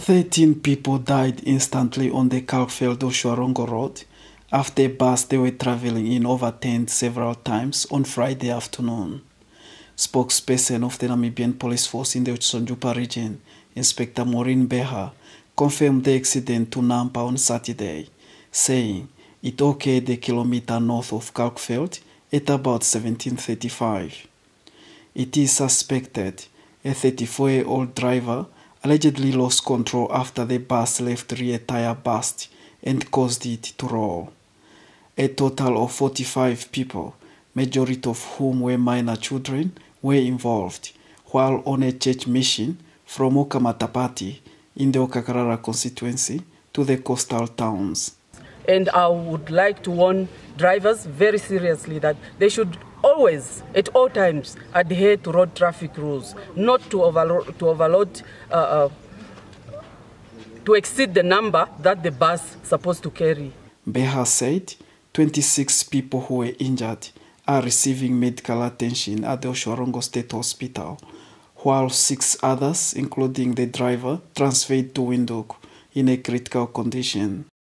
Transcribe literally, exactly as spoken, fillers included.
thirteen people died instantly on the Kalkfeld-Otjiwarongo road after a bus they were traveling in overturned several times on Friday afternoon. Spokesperson of the Namibian Police Force in the Otsonjupa region, Inspector Maureen Beha, confirmed the accident to NAMPA on Saturday, saying it occurred a kilometer north of Kalkfeld at about seventeen thirty-five. It is suspected a thirty-four-year-old driver allegedly lost control after the bus left rear tire burst and caused it to roll. A total of forty-five people, majority of whom were minor children, were involved while on a church mission from Okamatapati in the Okakarara constituency to the coastal towns. And I would like to warn drivers very seriously that they should always, at all times, adhere to road traffic rules, not to overload, to, overload uh, uh, to exceed the number that the bus is supposed to carry. Beha said twenty-six people who were injured are receiving medical attention at the Otjiwarongo State Hospital, while six others, including the driver, transferred to Windhoek in a critical condition.